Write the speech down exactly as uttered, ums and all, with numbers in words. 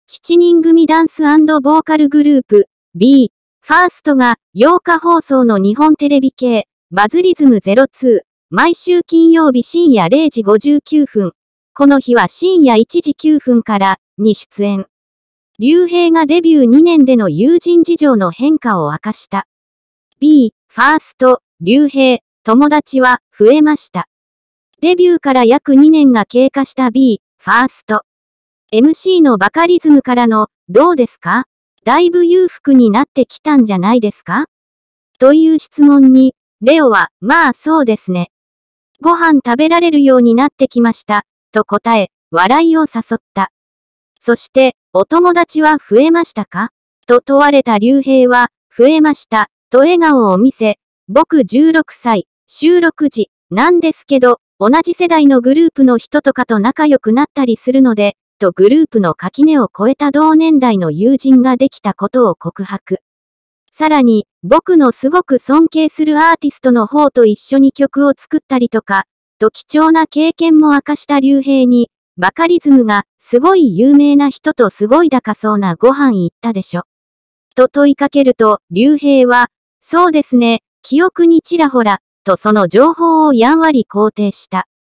しちにん組ダンス&ボーカルグループ、B、ファーストがようか放送の日本テレビ系、バズリズムゼロツー、毎週金曜日深夜れいじごじゅうきゅうふん。この日は深夜いちじきゅうふんからに出演。竜兵がデビューにねんでの友人事情の変化を明かした。B、ファースト、竜兵、友達は増えました。デビューから約にねんが経過した B、ファースト。エムシー のバカリズムからの、どうですか？だいぶ裕福になってきたんじゃないですか？という質問に、レオは、まあそうですね。ご飯食べられるようになってきました、と答え、笑いを誘った。そして、お友達は増えましたか？と問われた竜兵は、増えました、と笑顔を見せ、僕じゅうろくさい、収録時、なんですけど、同じ世代のグループの人とかと仲良くなったりするので、とグループの垣根を越えた同年代の友人ができたことを告白。さらに、僕のすごく尊敬するアーティストの方と一緒に曲を作ったりとか、と貴重な経験も明かした竜兵に、バカリズムが、すごい有名な人とすごい高そうなご飯行ったでしょ。と問いかけると、竜兵は、そうですね、記憶にちらほら、とその情報をやんわり肯定した。